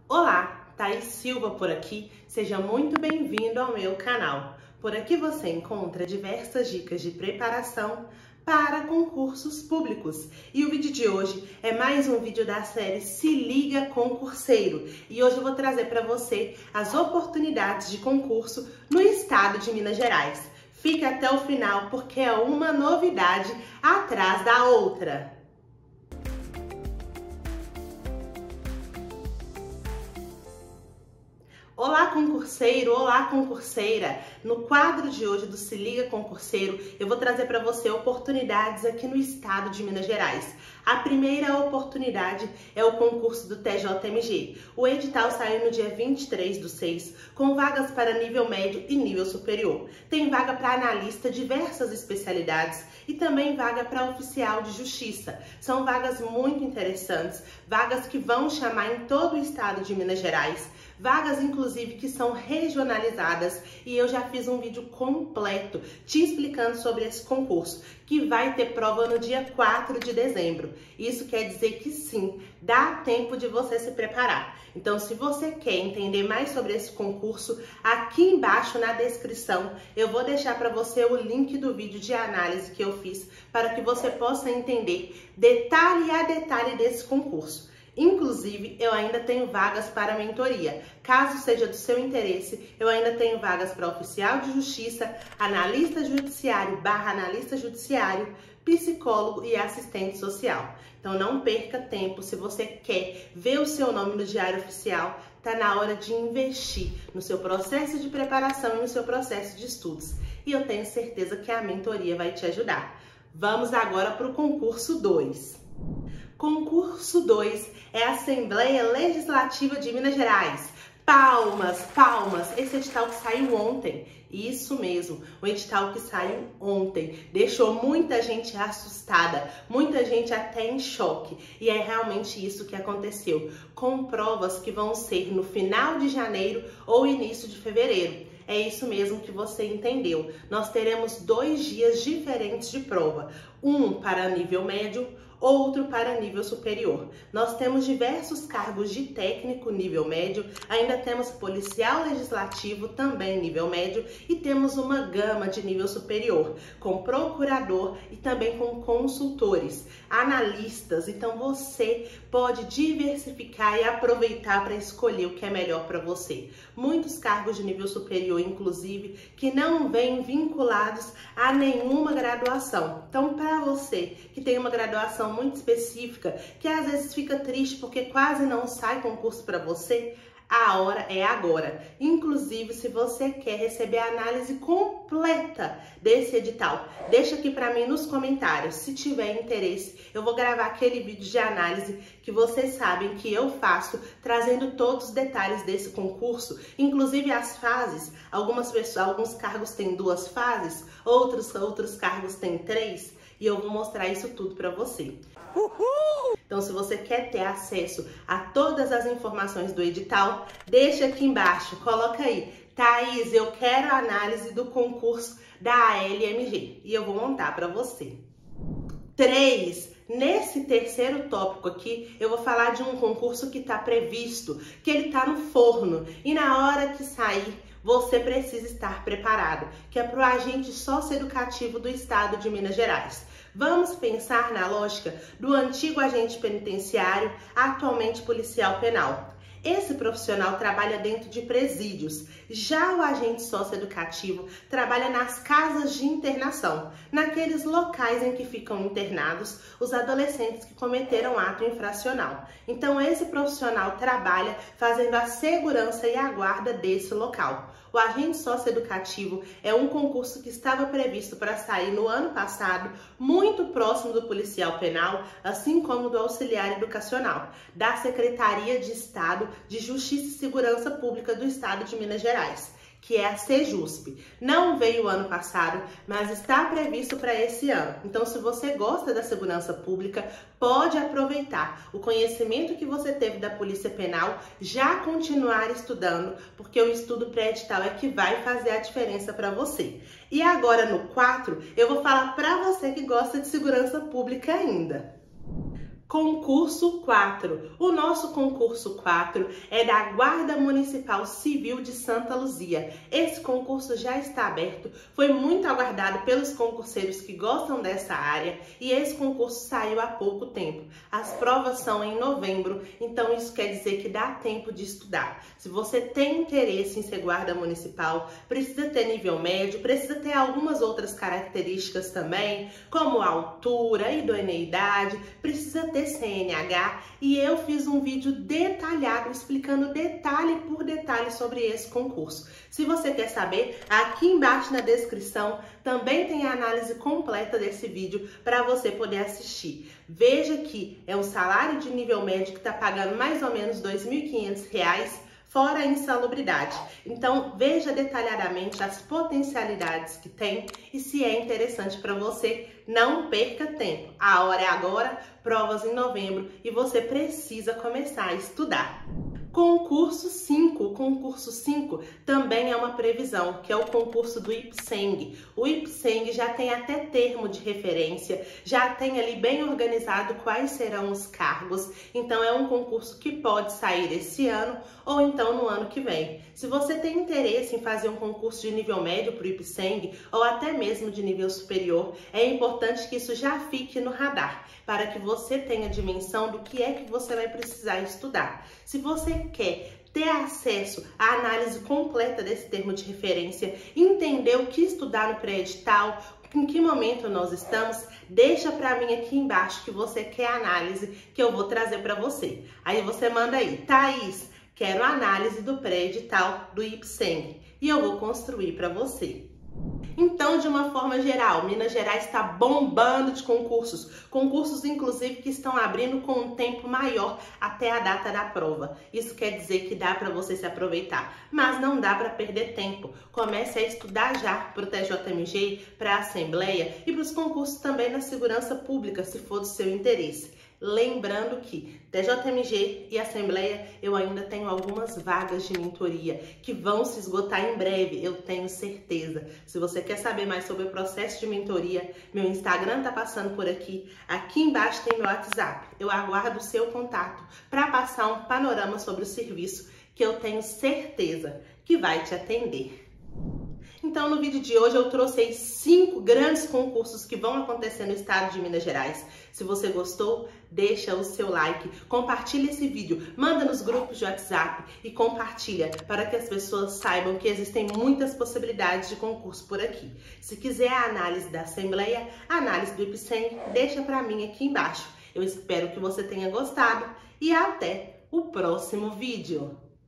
Olá, Thaís Silva por aqui, seja muito bem-vindo ao meu canal. Por aqui você encontra diversas dicas de preparação para concursos públicos. E o vídeo de hoje é mais um vídeo da série Se Liga Concurseiro. E hoje eu vou trazer para você as oportunidades de concurso no estado de Minas Gerais. Fique até o final porque é uma novidade atrás da outra. Olá, concurseiro! Olá, concurseira! No quadro de hoje do Se Liga Concurseiro, eu vou trazer para você oportunidades aqui no estado de Minas Gerais. A primeira oportunidade é o concurso do TJMG. O edital saiu no dia 23/6, com vagas para nível médio e nível superior. Tem vaga para analista, diversas especialidades e também vaga para oficial de justiça. São vagas muito interessantes, vagas que vão chamar em todo o estado de Minas Gerais. Vagas, inclusive, que são regionalizadas e eu já fiz um vídeo completo te explicando sobre esse concurso, que vai ter prova no dia 4 de dezembro. Isso quer dizer que sim, dá tempo de você se preparar. Então, se você quer entender mais sobre esse concurso, aqui embaixo na descrição eu vou deixar para você o link do vídeo de análise que eu fiz para que você possa entender detalhe a detalhe desse concurso. Inclusive, eu ainda tenho vagas para mentoria. Caso seja do seu interesse, eu ainda tenho vagas para oficial de justiça, analista judiciário / analista judiciário, psicólogo e assistente social. Então não perca tempo, se você quer ver o seu nome no Diário Oficial, tá na hora de investir no seu processo de preparação e no seu processo de estudos. E eu tenho certeza que a mentoria vai te ajudar. Vamos agora para o concurso 2. Concurso 2 é a Assembleia Legislativa de Minas Gerais. Palmas, palmas! Esse edital que saiu ontem, isso mesmo, o edital que saiu ontem, deixou muita gente assustada, muita gente até em choque. E é realmente isso que aconteceu, com provas que vão ser no final de janeiro ou início de fevereiro. É isso mesmo que você entendeu. Nós teremos 2 dias diferentes de prova, um para nível médio, outro para nível superior. Nós temos diversos cargos de técnico nível médio, ainda temos policial legislativo também nível médio e temos uma gama de nível superior, com procurador e também com consultores, analistas. Então você pode diversificar e aproveitar para escolher o que é melhor para você. Muitos cargos de nível superior, inclusive, que não vêm vinculados a nenhuma graduação. Então, para você que tem uma graduação muito específica, que às vezes fica triste porque quase não sai concurso para você, a hora é agora. Inclusive, se você quer receber a análise completa desse edital, deixa aqui para mim nos comentários. Se tiver interesse, eu vou gravar aquele vídeo de análise que vocês sabem que eu faço, trazendo todos os detalhes desse concurso, inclusive as fases. Alguns cargos têm 2 fases, outros cargos têm 3. E eu vou mostrar isso tudo para você. Uhul! Então, se você quer ter acesso a todas as informações do edital, deixa aqui embaixo, coloca aí, Thaís, eu quero a análise do concurso da ALMG e eu vou montar para você. 3. Nesse terceiro tópico aqui, eu vou falar de um concurso que está previsto, que ele está no forno e na hora que sair, você precisa estar preparado, que é para o agente socioeducativo do estado de Minas Gerais. Vamos pensar na lógica do antigo agente penitenciário, atualmente policial penal. Esse profissional trabalha dentro de presídios. Já o agente socioeducativo trabalha nas casas de internação, naqueles locais em que ficam internados os adolescentes que cometeram ato infracional. Então, esse profissional trabalha fazendo a segurança e a guarda desse local. O agente socioeducativo é um concurso que estava previsto para sair no ano passado, muito próximo do policial penal, assim como do auxiliar educacional, da Secretaria de Estado de Justiça e Segurança Pública do Estado de Minas Gerais, que é a Sejusp. Não veio o ano passado, mas está previsto para esse ano. Então, se você gosta da segurança pública, pode aproveitar o conhecimento que você teve da Polícia Penal, já continuar estudando, porque o estudo pré-edital é que vai fazer a diferença para você. E agora, no 4, eu vou falar para você que gosta de segurança pública ainda. Concurso 4. O nosso concurso 4 é da Guarda Municipal Civil de Santa Luzia. Esse concurso já está aberto, foi muito aguardado pelos concurseiros que gostam dessa área e esse concurso saiu há pouco tempo. As provas são em novembro, então isso quer dizer que dá tempo de estudar. Se você tem interesse em ser guarda municipal, precisa ter nível médio, precisa ter algumas outras características também, como altura, idoneidade, precisa ter CNH, e eu fiz um vídeo detalhado explicando detalhe por detalhe sobre esse concurso. Se você quer saber, aqui embaixo na descrição também tem a análise completa desse vídeo para você poder assistir. Veja que é um salário de nível médio que está pagando mais ou menos R$ 2.500, fora a insalubridade. Então, veja detalhadamente as potencialidades que tem e se é interessante para você, não perca tempo. A hora é agora, provas em novembro e você precisa começar a estudar. Concurso 5. O concurso 5 também é uma previsão, que é o concurso do IPSENG. O IPSENG já tem até termo de referência, já tem ali bem organizado quais serão os cargos, então é um concurso que pode sair esse ano ou então no ano que vem. Se você tem interesse em fazer um concurso de nível médio para o IPSENG ou até mesmo de nível superior, é importante que isso já fique no radar, para que você tenha dimensão do que é que você vai precisar estudar. Se você quer ter acesso à análise completa desse termo de referência, entender o que estudar no pré-edital, em que momento nós estamos, deixa para mim aqui embaixo que você quer a análise que eu vou trazer para você. Aí você manda aí, Thaís, quero a análise do pré-edital do IPSENG e eu vou construir para você. Então, de uma forma geral, Minas Gerais está bombando de concursos inclusive que estão abrindo com um tempo maior até a data da prova. Isso quer dizer que dá para você se aproveitar, mas não dá para perder tempo. Comece a estudar já para o TJMG, para a Assembleia e para os concursos também na segurança pública, se for do seu interesse. Lembrando que TJMG e Assembleia eu ainda tenho algumas vagas de mentoria que vão se esgotar em breve, eu tenho certeza. Se você quer saber mais sobre o processo de mentoria, meu Instagram tá passando por aqui, aqui embaixo tem meu WhatsApp. Eu aguardo o seu contato para passar um panorama sobre o serviço que eu tenho certeza que vai te atender. Então, no vídeo de hoje eu trouxe 5 grandes concursos que vão acontecer no estado de Minas Gerais. Se você gostou, deixa o seu like, compartilha esse vídeo, manda nos grupos de WhatsApp e compartilha para que as pessoas saibam que existem muitas possibilidades de concurso por aqui. Se quiser a análise da Assembleia, a análise do IPSENG, deixa para mim aqui embaixo. Eu espero que você tenha gostado e até o próximo vídeo.